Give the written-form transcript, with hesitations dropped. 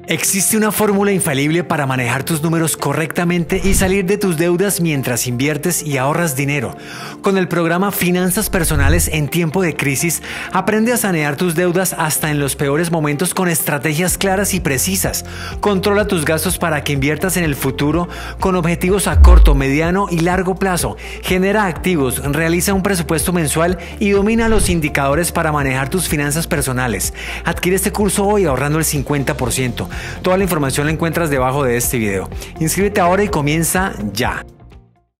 Existe una fórmula infalible para manejar tus números correctamente y salir de tus deudas mientras inviertes y ahorras dinero. Con el programa Finanzas Personales en tiempo de crisis, aprende a sanear tus deudas hasta en los peores momentos con estrategias claras y precisas. Controla tus gastos para que inviertas en el futuro con objetivos a corto, mediano y largo plazo. Genera activos, realiza un presupuesto mensual y domina los indicadores para manejar tus finanzas personales. Adquiere este curso hoy ahorrando el 50%. Toda la información la encuentras debajo de este video. Inscríbete ahora y comienza ya.